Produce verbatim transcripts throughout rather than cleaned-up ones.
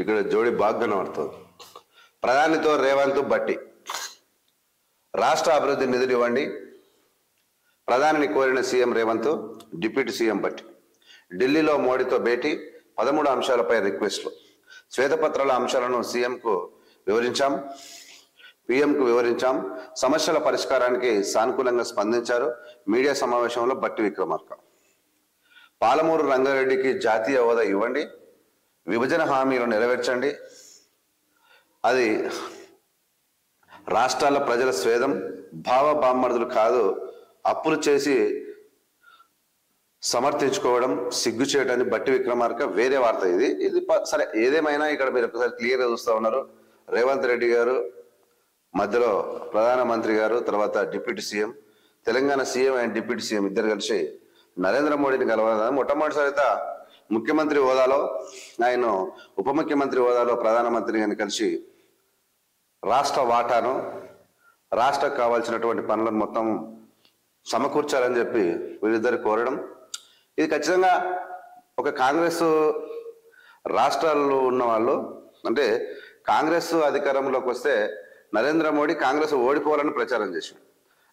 ఇక్కడ జోడి బాగా కనబడుతుంది. ప్రధానితో రేవంత్ బట్టి రాష్ట్ర అభివృద్ధి నిధులు ఇవ్వండి. ప్రధానిని కోరిన సీఎం రేవంత్, డిప్యూటీ సీఎం బట్టి ఢిల్లీలో మోడీతో భేటీ, పదమూడు అంశాలపై రిక్వెస్ట్లు. శ్వేతపత్రాల అంశాలను సీఎంకు వివరించాం, పీఎంకు వివరించాం. సమస్యల పరిష్కారానికి సానుకూలంగా స్పందించారు. మీడియా సమావేశంలో బట్టి విక్రమార్క. పాలమూరు రంగారెడ్డికి జాతీయ హోదా ఇవ్వండి, విభజన హామీలు నెరవేర్చండి, అది రాష్ట్రాల ప్రజల స్వేదం, భావ బామ్మర్దులు కాదు, అప్పులు చేసి సమర్థించుకోవడం సిగ్గు చేయడాన్ని బట్టి విక్రమార్క వేరే వార్త. ఇది ఇది సరే ఏదేమైనా ఇక్కడ మీరు ఒకసారి క్లియర్గా చూస్తూ ఉన్నారు. రేవంత్ రెడ్డి గారు మధ్యలో ప్రధానమంత్రి గారు, తర్వాత deputy CM, Telangana CM and deputy CM ఇద్దరు కలిసి నరేంద్ర మోడీని కలవాలి. మొట్టమొదటిసారి ముఖ్యమంత్రి హోదాలో, ఆయన ఉప ముఖ్యమంత్రి హోదాలో ప్రధానమంత్రి గారిని కలిసి రాష్ట్ర వాటాను, రాష్ట్రకు కావాల్సినటువంటి పనులను మొత్తం సమకూర్చాలని చెప్పి వీరిద్దరు కోరడం, ఇది ఖచ్చితంగా ఒక కాంగ్రెస్ రాష్ట్రాల్లో ఉన్న వాళ్ళు, అంటే కాంగ్రెస్ అధికారంలోకి వస్తే నరేంద్ర మోడీ కాంగ్రెస్ ఓడిపోవాలని ప్రచారం చేశాడు.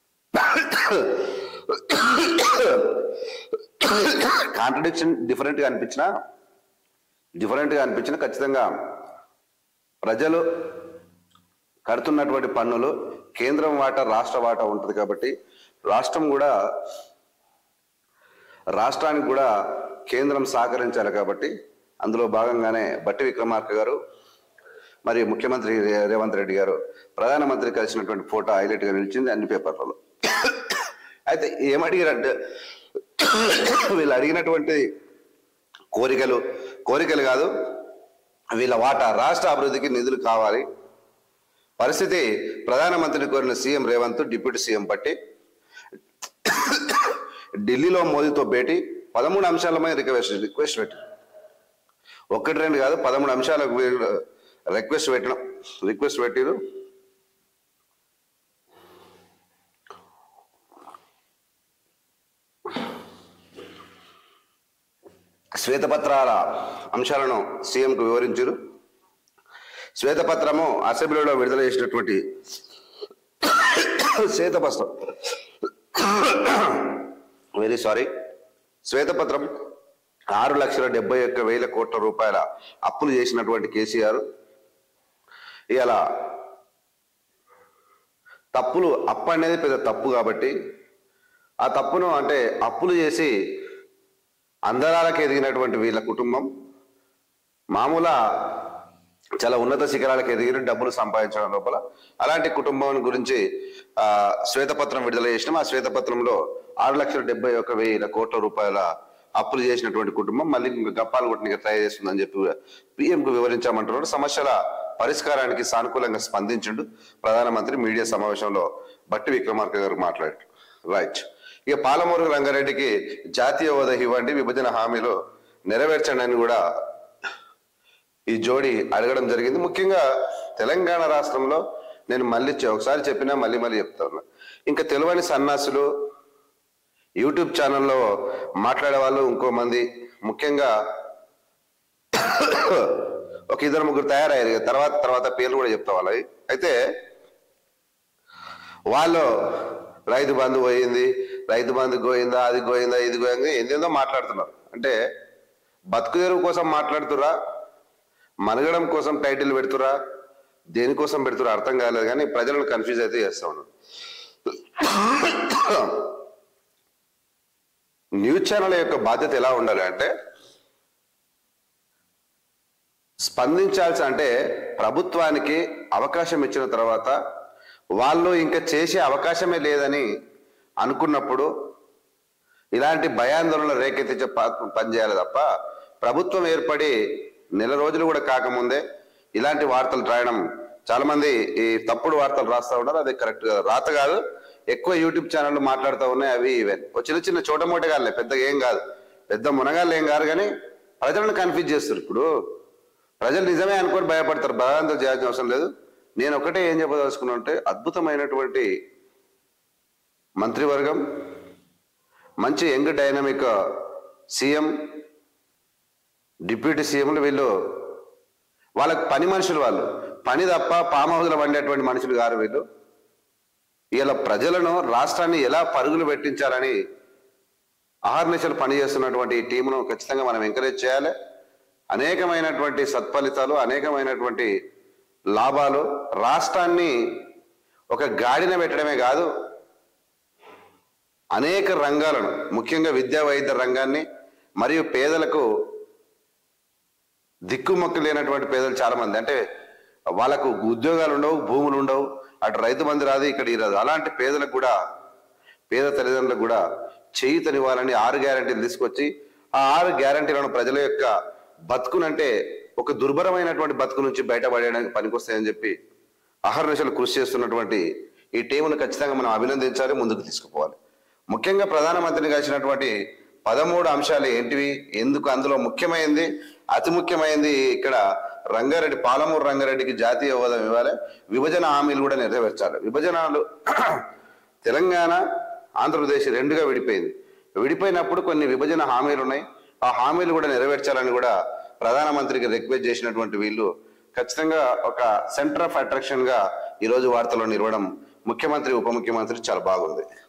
కాంట్రడిక్షన్ డిఫరెంట్గా అనిపించినా డిఫరెంట్గా అనిపించినా ఖచ్చితంగా ప్రజలు కడుతున్నటువంటి పన్నులు కేంద్రం వాటా, రాష్ట్ర వాటా ఉంటుంది కాబట్టి రాష్ట్రం కూడా రాష్ట్రానికి కూడా కేంద్రం సహకరించాలి కాబట్టి అందులో భాగంగానే బట్టి విక్రమార్క గారు మరి ముఖ్యమంత్రి రేవంత్ రెడ్డి గారు ప్రధానమంత్రి కలిసినటువంటి ఫోటో హైలైట్గా నిలిచింది అన్ని పేపర్లలో. అయితే ఏమడిగారంటే వీళ్ళు అడిగినటువంటి కోరికలు కోరికలు కాదు, వీళ్ళ వాటా రాష్ట్ర అభివృద్ధికి నిధులు కావాలి. పరిస్థితి ప్రధానమంత్రిని కోరిన సీఎం రేవంత్, డిప్యూటీ సీఎం బట్టి ఢిల్లీలో మోదీతో భేటీ, పదమూడు అంశాలపై రిక్వెస్ట్ రిక్వెస్ట్ పెట్టి ఒక్కటి రెండు కాదు పదమూడు అంశాలకు రిక్వెస్ట్ పెట్టడం రిక్వెస్ట్ పెట్టిరు. శ్వేతపత్రాల అంశాలను సీఎంకు వివరించారు. శ్వేతపత్రము అసెంబ్లీలో విడుదల చేసినటువంటి శ్వేతపత్రం వెరీ సారీ శ్వేతపత్రం ఆరు లక్షల డెబ్బై ఒక్క వేల కోట్ల రూపాయల అప్పులు చేసినటువంటి కేసీఆర్ ఇలా తప్పులు, అప్పు అనేది పెద్ద తప్పు కాబట్టి ఆ తప్పును అంటే అప్పులు చేసి అందరాలకు ఎదిగినటువంటి వీళ్ళ కుటుంబం మామూలు చాలా ఉన్నత శిఖరాలకు ఎదిగిన డబ్బులు సంపాదించడం లోపల అలాంటి కుటుంబం గురించి ఆ శ్వేతపత్రం విడుదల చేసినాం. ఆ శ్వేతపత్రంలో ఆరు లక్షల డెబ్బై ఒక్క వేల కోట్ల రూపాయల అప్పులు చేసినటువంటి కుటుంబం మళ్ళీ గప్పాలు కొట్టడానికి ట్రై చేస్తుందని చెప్పి పీఎంకు వివరించామంటున్నాడు. సమస్యల పరిష్కారానికి సానుకూలంగా స్పందించిండు ప్రధానమంత్రి. మీడియా సమావేశంలో బట్టి విక్రమార్క గారు మాట్లాడారు. రైట్, ఇక పాలమూరు రంగారెడ్డికి జాతీయ హోదా ఇవ్వండి, విభజన హామీలు నెరవేర్చండి అని కూడా ఈ జోడి అడగడం జరిగింది. ముఖ్యంగా తెలంగాణ రాష్ట్రంలో నేను మళ్ళీ ఒకసారి చెప్పినా మళ్ళీ మళ్ళీ చెప్తా ఉన్నా, ఇంకా తెలియని సన్నాసులు యూట్యూబ్ ఛానల్లో మాట్లాడే వాళ్ళు ఇంకో మంది, ముఖ్యంగా ఒక ఇద్దరు ముగ్గురు తయారయ్యారు. తర్వాత తర్వాత పేర్లు కూడా చెప్తా వాళ్ళవి. అయితే వాళ్ళు రైతు బంధు పోయింది, రైతు బంధు గోయిందా, అది గోయిందా, ఇది గోయిందా, ఏందేందో మాట్లాడుతున్నారు. అంటే బతుకు తెరువు కోసం మాట్లాడుతురా, మనగడం కోసం టైటిల్ పెడుతురా, దేనికోసం పెడుతురా అర్థం కాలేదు. కానీ ప్రజలను కన్ఫ్యూజ్ అయితే చేస్తా ఉన్నారు. న్యూస్ ఛానల్ యొక్క బాధ్యత ఎలా ఉండాలి అంటే స్పందించాల్సి, అంటే ప్రభుత్వానికి అవకాశం ఇచ్చిన తర్వాత వాళ్ళు ఇంకా చేసే అవకాశమే లేదని అనుకున్నప్పుడు ఇలాంటి భయాందోళన రేకెత్తించే పనిచేయాలి తప్ప ప్రభుత్వం ఏర్పడి నెల రోజులు కూడా కాకముందే ఇలాంటి వార్తలు రాయడం, చాలా మంది ఈ తప్పుడు వార్తలు రాస్తా ఉన్నారు. అది కరెక్ట్ కాదు, రాత కాదు. ఎక్కువ యూట్యూబ్ ఛానళ్ళు మాట్లాడుతూ ఉన్నాయి. అవి ఈవెన్ చిన్న చిన్న చోట మోటగాళ్ళే, పెద్దగా ఏం కాదు, పెద్ద మునగాళ్ళు ఏం కాదు. కానీ ప్రజలను కన్ఫ్యూజ్ చేస్తారు. ఇప్పుడు ప్రజలు నిజమే అనుకొని భయపడతారు, భయాందోళన చేయాల్సిన అవసరం లేదు. నేను ఒకటే ఏం చెప్పదలుచుకున్నా అంటే అద్భుతమైనటువంటి మంత్రివర్గం, మంచి యంగ్ డైనమిక్ సీఎం, డిప్యూటీ సీఎంలు వీళ్ళు వాళ్ళకి పని మనుషులు, వాళ్ళు పని తప్ప ఫామ్ హౌస్లో వండేటువంటి మనుషులు గారు వీళ్ళు. ఇలా ప్రజలను, రాష్ట్రాన్ని ఎలా పరుగులు పెట్టించాలని అహర్నిశలు పనిచేస్తున్నటువంటి ఈ టీమును ఖచ్చితంగా మనం ఎంకరేజ్ చేయాలి. అనేకమైనటువంటి సత్ఫలితాలు, అనేకమైనటువంటి లాభాలు, రాష్ట్రాన్ని ఒక గాడిన పెట్టడమే కాదు, అనేక రంగాలను, ముఖ్యంగా విద్యా వైద్య రంగాన్ని, మరియు పేదలకు దిక్కుమొక్కు లేనటువంటి పేదలు చాలా మంది, అంటే వాళ్ళకు ఉద్యోగాలు ఉండవు, భూములు ఉండవు, అటు రైతు బంధు రాదు, ఇక్కడ ఈ రాదు, అలాంటి పేదలకు కూడా, పేద తల్లిదండ్రులకు కూడా చేయూతనివ్వాలని ఆరు గ్యారంటీలు తీసుకొచ్చి ఆ ఆరు గ్యారంటీలను ప్రజల యొక్క బతుకునంటే ఒక దుర్భరమైనటువంటి బతుకు నుంచి బయటపడేయడానికి పనికొస్తాయని చెప్పి అహర్నిశలు కృషి చేస్తున్నటువంటి ఈ టీమును ఖచ్చితంగా మనం అభినందించాలి, ముందుకు తీసుకుపోవాలి. ముఖ్యంగా ప్రధానమంత్రిని కలిసినటువంటి పదమూడు అంశాలు ఏంటివి, ఎందుకు, అందులో ముఖ్యమైనది, అతి ముఖ్యమైనది ఇక్కడ రంగారెడ్డి, పాలమూరు రంగారెడ్డికి జాతీయ హోదా ఇవ్వాలి, విభజన హామీలు కూడా నెరవేర్చాలి. విభజనలు తెలంగాణ ఆంధ్రప్రదేశ్ రెండుగా విడిపోయింది. విడిపోయినప్పుడు కొన్ని విభజన హామీలు ఉన్నాయి, ఆ హామీలు కూడా నెరవేర్చాలని కూడా ప్రధానమంత్రికి రిక్వెస్ట్ చేసినటువంటి వీళ్ళు ఖచ్చితంగా ఒక సెంటర్ ఆఫ్ అట్రాక్షన్ గా ఈరోజు వార్తల్లో నిలవడం ముఖ్యమంత్రి, ఉప ముఖ్యమంత్రి చాలా బాగుంది.